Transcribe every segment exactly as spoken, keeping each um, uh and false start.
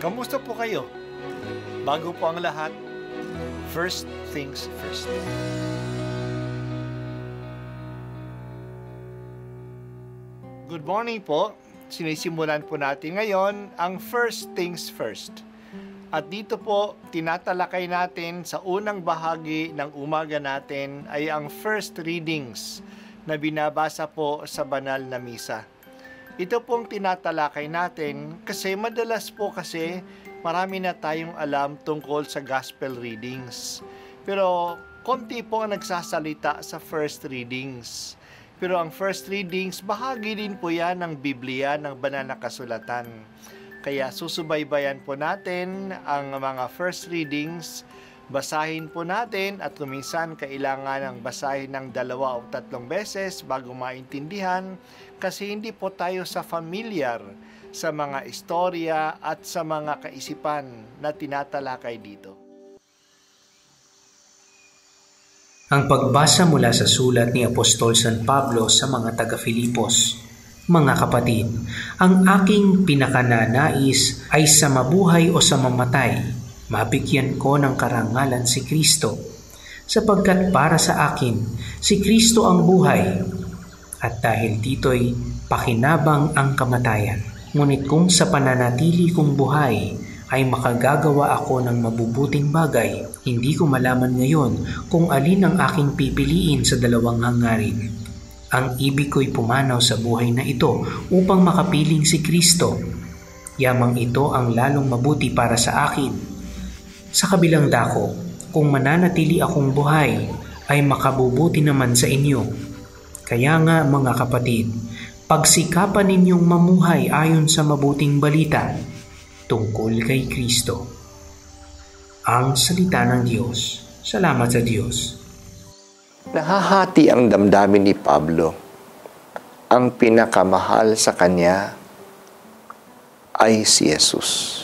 Kamusta po kayo? Bago po ang lahat, first things first. Good morning po. Sinisimulan po natin ngayon ang first things first. At dito po, tinatalakay natin sa unang bahagi ng umaga natin ay ang first readings na binabasa po sa banal na misa. Ito pong tinatalakay natin kasi madalas po kasi marami na tayong alam tungkol sa gospel readings. Pero konti po ang nagsasalita sa first readings. Pero ang first readings, bahagi din po yan ng Biblia, ng banal na kasulatan. Kaya susubaybayan po natin ang mga first readings, basahin po natin at kuminsan kailangan ng basahin ng dalawa o tatlong beses bago maintindihan kasi hindi po tayo sa familiar sa mga istorya at sa mga kaisipan na tinatalakay dito. Ang pagbasa mula sa sulat ni Apostol San Pablo sa mga taga-Filipos. Mga kapatid, ang aking pinakananais ay sa mabuhay o sa mamatay, mabigyan ko ng karangalan si Kristo, sapagkat para sa akin, si Kristo ang buhay, at dahil dito'y pakinabang ang kamatayan. Ngunit kung sa pananatili kong buhay ay makagagawa ako ng mabubuting bagay, hindi ko malaman ngayon kung alin ang aking pipiliin sa dalawang hangarin. Ang ibig ko'y pumanaw sa buhay na ito upang makapiling si Kristo. Yamang ito ang lalong mabuti para sa akin. Sa kabilang dako, kung mananatili akong buhay, ay makabubuti naman sa inyo. Kaya nga mga kapatid, pagsikapan ninyong mamuhay ayon sa mabuting balita tungkol kay Kristo. Ang salita ng Diyos. Salamat sa Diyos. Nahahati ang damdamin ni Pablo. Ang pinakamahal sa kanya ay si Jesus.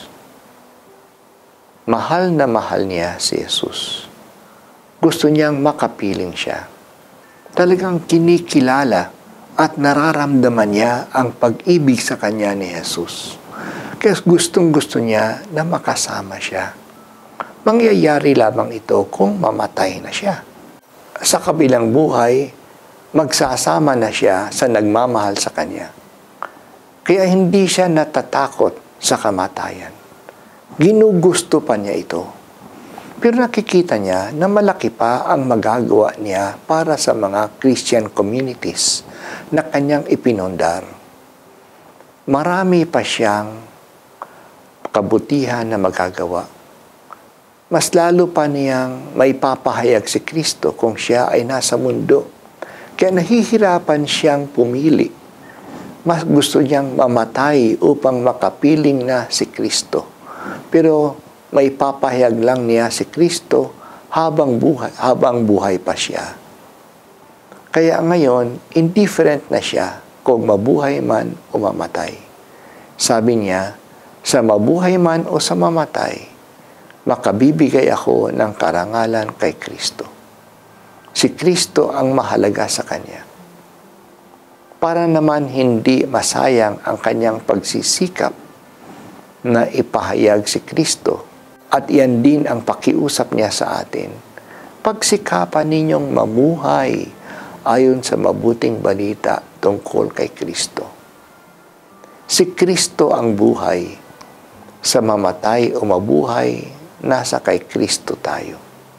Mahal na mahal niya si Jesus. Gusto niyang makapiling siya. Talagang kinikilala at nararamdaman niya ang pag-ibig sa kanya ni Jesus. Kaya gustong gusto niya na makasama siya. Mangyayari lamang ito kung mamatay na siya. Sa kabilang buhay, magsasama na siya sa nagmamahal sa kanya. Kaya hindi siya natatakot sa kamatayan. Ginugusto pa niya ito. Pero nakikita niya na malaki pa ang magagawa niya para sa mga Christian communities na kanyang ipinundar. Marami pa siyang kabutihan na magagawa. Mas lalo pa niyang maipapahayag si Kristo kung siya ay nasa mundo. Kaya nahihirapan siyang pumili. Mas gusto niyang mamatay upang makapiling na si Kristo. Pero maipapahayag lang niya si Kristo habang buhay, habang buhay pa siya. Kaya ngayon, indifferent na siya kung mabuhay man o mamatay. Sabi niya, sa mabuhay man o sa mamatay, makabibigay ako ng karangalan kay Kristo. Si Kristo ang mahalaga sa kanya. Para naman hindi masayang ang kanyang pagsisikap na ipahayag si Kristo at iyan din ang pakiusap niya sa atin. Pagsikapan ninyong mamuhay ayon sa mabuting balita tungkol kay Kristo. Si Kristo ang buhay. Sa mamatay o mabuhay, nasa kay Kristo tayo.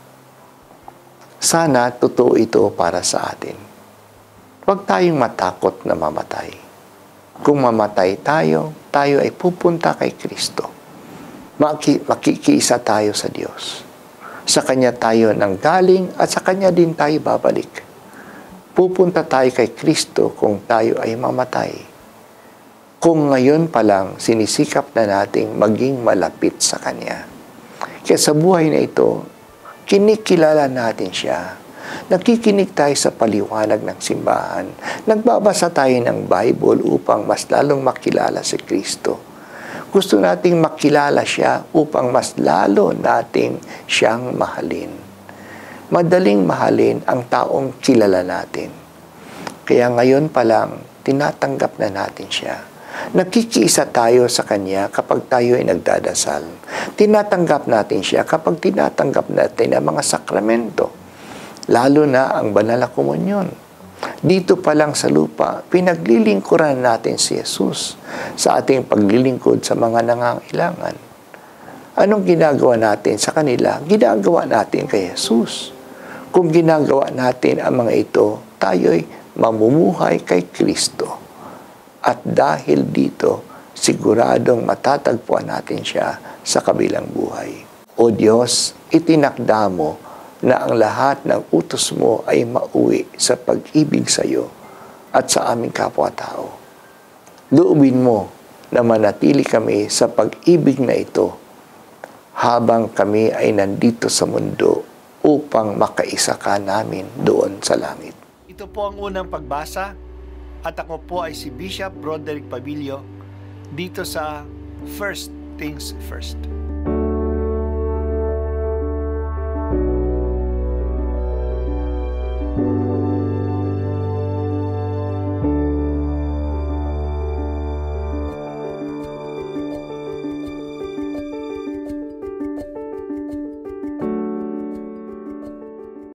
Sana totoo ito para sa atin. Huwag tayong matakot na mamatay. Kung mamatay tayo, tayo ay pupunta kay Kristo. Maki, makikiisa tayo sa Diyos. Sa Kanya tayo nanggaling at sa Kanya din tayo babalik. Pupunta tayo kay Kristo kung tayo ay mamatay. Kung ngayon pa lang sinisikap na nating maging malapit sa Kanya. Kaya sa buhay na ito, kinikilala natin siya. Nakikinig tayo sa paliwanag ng simbahan. Nagbabasa tayo ng Bible upang mas lalong makilala si Kristo. Gusto nating makilala siya upang mas lalo nating siyang mahalin. Madaling mahalin ang taong kilala natin. Kaya ngayon pa lang, tinatanggap na natin siya. Nakikiisa tayo sa Kanya kapag tayo ay nagdadasal. Tinatanggap natin siya kapag tinatanggap natin ang mga sakramento, lalo na ang banal na komunyon. Dito pa lang sa lupa, pinaglilingkuran natin si Jesus sa ating paglilingkod sa mga nangangailangan. Anong ginagawa natin sa kanila? Ginagawa natin kay Jesus. Kung ginagawa natin ang mga ito, tayo'y mamumuhay kay Kristo. At dahil dito, siguradong matatagpuan natin siya sa kabilang buhay. O Diyos, itinakda mo na ang lahat ng utos mo ay mauwi sa pag-ibig sa iyo at sa aming kapwa-tao. Loobin mo na manatili kami sa pag-ibig na ito habang kami ay nandito sa mundo upang makaisa ka namin doon sa langit. Ito po ang unang pagbasa at ako po ay si Bishop Broderick Pabilio dito sa First Things First.